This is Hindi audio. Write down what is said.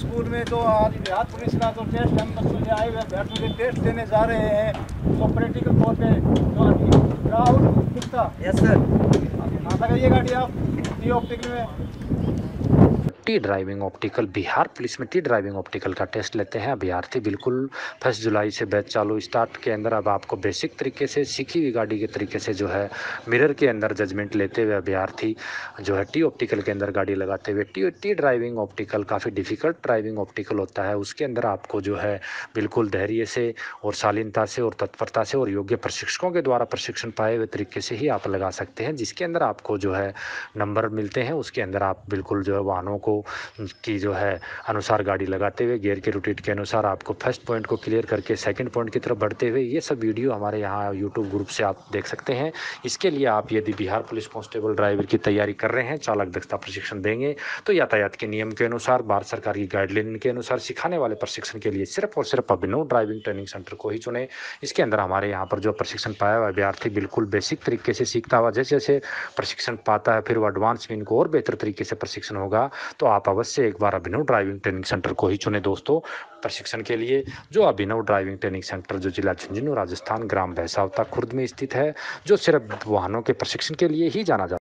स्कूल में तो आज बिहार पुलिस का तो टेस्ट हम बच्चों से आए हुए अभ्यर्थियों के टेस्ट देने जा रहे हैं, तो प्रैक्टिकल तौर पे तो अभी राहुल गुप्ता। Yes sir. कहाँ लगाइए गाड़ी आप टी ऑप्टिकल में? T driving optical Bihar police में टी ड्राइविंग ऑप्टिकल का टेस्ट लेते हैं अभ्यर्थी। बिल्कुल 1 जुलाई से बैच चालू स्टार्ट के अंदर अब आपको बेसिक तरीके से सीखी हुई गाड़ी के तरीके से जो है मिरर के अंदर जजमेंट लेते हुए अभ्यर्थी जो है टी ऑप्टिकल के अंदर गाड़ी लगाते हुए टी ड्राइविंग ऑप्टिकल काफ़ी डिफिकल्ट ड्राइविंग ऑप्टिकल होता है। उसके अंदर आपको जो है बिल्कुल धैर्य से और शालीनता से और तत्परता से और योग्य प्रशिक्षकों के द्वारा प्रशिक्षण पाए हुए तरीके से ही आप लगा सकते हैं, जिसके अंदर आपको जो है नंबर मिलते हैं। उसके अंदर आप बिल्कुल जो है वाहनों को की जो है अनुसार गाड़ी लगाते हुए गियर के रोटेट के अनुसार आपको फर्स्ट पॉइंट को क्लियर करके सेकंड पॉइंट की तरफ बढ़ते हुए ये सब वीडियो हमारे यहाँ यूट्यूब ग्रुप से आप देख सकते हैं। इसके लिए आप यदि बिहार पुलिस कांस्टेबल ड्राइवर की तैयारी कर रहे हैं, चालक दक्षता प्रशिक्षण देंगे, तो यातायात के नियम के अनुसार भारत सरकार की गाइडलाइन के अनुसार सिखाने वाले प्रशिक्षण के लिए सिर्फ और सिर्फ अभिनव ड्राइविंग ट्रेनिंग सेंटर को ही चुने। इसके अंदर हमारे यहाँ पर जो प्रशिक्षण पाया हुआ अभ्यर्थी बिल्कुल बेसिक तरीके से सीखता हुआ जैसे जैसे प्रशिक्षण पाता है फिर वो एडवांस में इनको और बेहतर तरीके से प्रशिक्षण होगा। तो आप अवश्य एक बार अभिनव ड्राइविंग ट्रेनिंग सेंटर को ही चुने दोस्तों प्रशिक्षण के लिए, जो अभिनव ड्राइविंग ट्रेनिंग सेंटर जो जिला झुंझुनू राजस्थान ग्राम भैसावता खुर्द में स्थित है, जो सिर्फ वाहनों के प्रशिक्षण के लिए ही जाना जाता है।